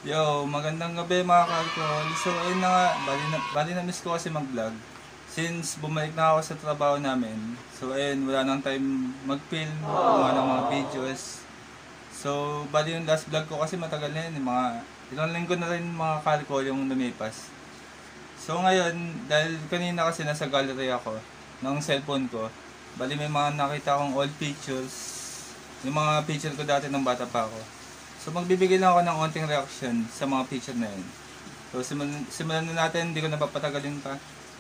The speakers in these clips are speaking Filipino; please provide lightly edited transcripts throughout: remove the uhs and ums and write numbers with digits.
Yo, magandang gabi mga kalkol. So ayun na nga, bali na miss ko kasi mag-vlog. Since bumalik na ako sa trabaho namin. So ayun, wala nang time mag-film, gumawa ng mga videos. So bali yung last vlog ko kasi matagal na yun, mga ilang linggo na rin mga kalkol yung lumipas. So ngayon, dahil kanina kasi nasa gallery ako ng cellphone ko, bali may mga nakita akong old pictures, yung mga picture ko dati ng bata pa ako. So magbibigay lang ako ng onting reaction sa mga picture na yun. So simulan na natin, hindi ko na papatagalin pa.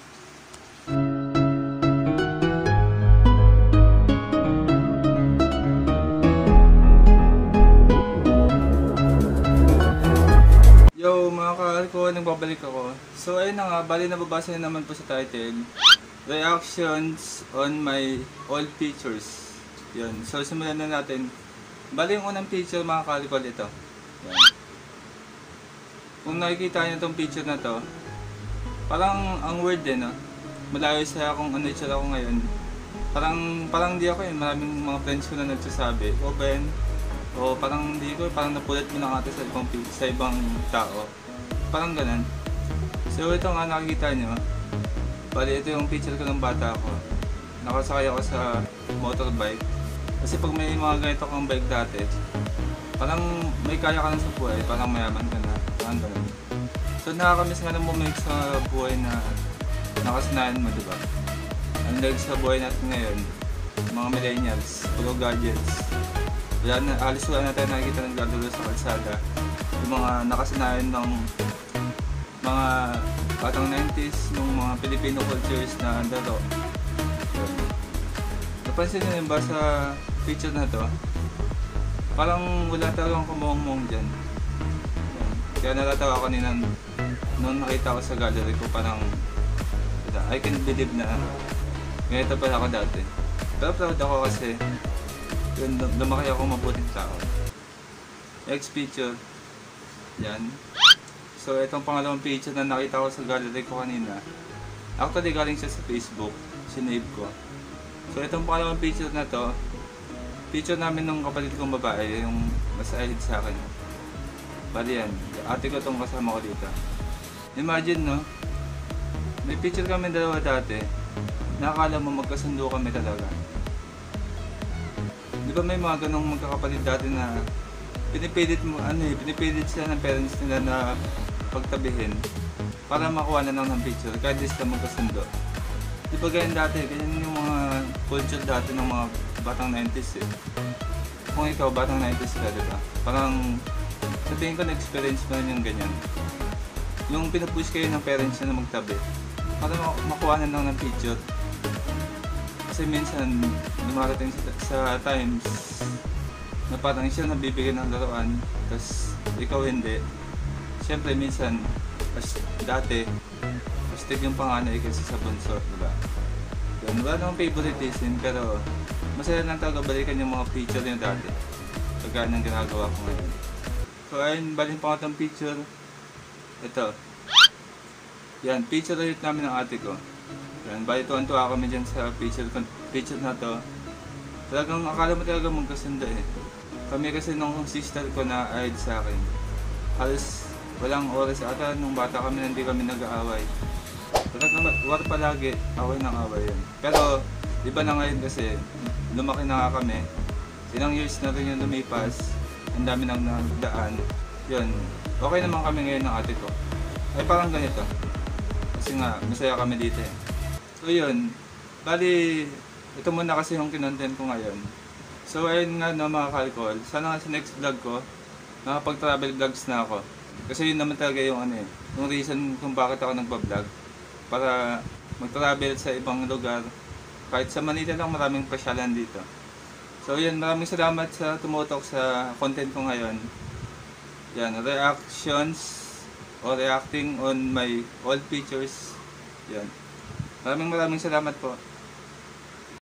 Yo mga kahal ko, nagbabalik ako. So ayun na nga, bali nababasa na naman po sa title, Reactions on my old pictures. Yun, so simulan na natin. Bali yung unang picture mga kalikol ito. Yan. Kung nakikita nyo itong picture na to, parang ang weird din, no? Malayo sa kung ano itsura ko ngayon. Parang di ako yun. Maraming mga friends ko na nagsasabi, o Ben, o parang di ko, parang napulit mo na kata sa ibang tao. Parang ganun. So ito nga nakikita nyo. Bali ito yung picture ko ng bata ko. Nakasakay ako sa motorbike. Kasi pag may mga ganito kang bike dati, parang may kaya ka na sa buhay, parang mayaman ka na, parang ganun. So nakakamiss nga ng moment sa buhay na nakasanayan mo, diba? Unlike sa buhay natin ngayon, mga millennials, puro gadgets. Alis wala na tayo nakikita ng gagawin sa kalsada. Yung mga nakasanayan ng mga batang 90s, ng mga Filipino cultures na laro. Napansin nyo ba sa picture na to? Parang wala talagang kumuhang-muhang dyan. Kaya natatawa ako kanina nung nakita ko sa gallery ko, parang I can believe na ganito pala ako dati. Pero proud ako kasi yun, lumaki ako mabuting tao. Next picture. Yan. So itong pangalawang picture na nakita ko sa gallery ko kanina, actually galing siya sa Facebook. Sinave ko. So itong pangalawang picture na to, picture namin ng kapatid kong babae, yung mas ahead sa akin. Bali yan, ate ko itong kasama ko dito. Imagine no, may picture kami dalawa dati, nakakala mo magkasundo kami talaga. Di ba may mga ganong magkakapatid dati na pinipilit sila ng parents nila na pagtabihin para makuha na lang ng picture kahit di sila magkasundo. Di ba ganyan dati, ganyan yung mga culture dati ng mga batang 90s eh. Kung ikaw batang 90s ka, diba? Parang sa tingin ko na-experience mo rin yung ganyan. Yung pinupush kayo ng parents na magtabi para makuha na lang ng picture. Kasi minsan lumarating sa times na parang siya nabibigyan ng laruan tapos ikaw hindi. Siyempre minsan dati pastig yung panganay kasi sa bunso, diba? Yun, wala namang favoritism pero masaya lang talaga balikan yung mga picture niya dati. Kagaya ng ginagawa ko ngayon. So ayun, balik pa ko itong picture. Ito. Yan, picture ulit namin ng ate ko. Yan, bali tuwan-tuwa kami dyan sa picture na to. Talagang akala mo talaga magkasundo eh. Kami kasi nung sister ko na ahead sa akin. Halos walang oras ata nung bata kami na hindi kami nag-aaway. War palagi, away ng away yun. Pero iba na ngayon kasi lumaki na nga kami. Ilang years na rin yung lumipas. Ang dami nang nagdaan. Yun, okay naman kami ngayon ng ate ko. Ay parang ganito. Kasi nga, masaya kami dito eh. So yun, bali, ito muna kasi yung kinontent ko ngayon. So ayun nga no mga kalkol, sana nga sa next vlog ko, nakapag-travel vlogs na ako. Kasi yun naman talaga yung ano eh, yung reason kung bakit ako nagpa-vlog. Para mag-travel sa ibang lugar. Kahit sa Manila lang, maraming pasyalan dito. So yan, maraming salamat sa tumutok sa content ko ngayon. Yan, reactions or reacting on my old pictures. Yan. Maraming salamat po.